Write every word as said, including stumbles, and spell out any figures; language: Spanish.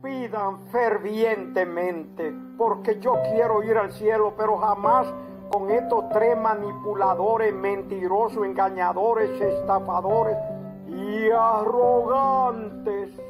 pidan fervientemente, porque yo quiero ir al cielo, pero jamás con estos tres manipuladores, mentirosos, engañadores, estafadores y arrogantes.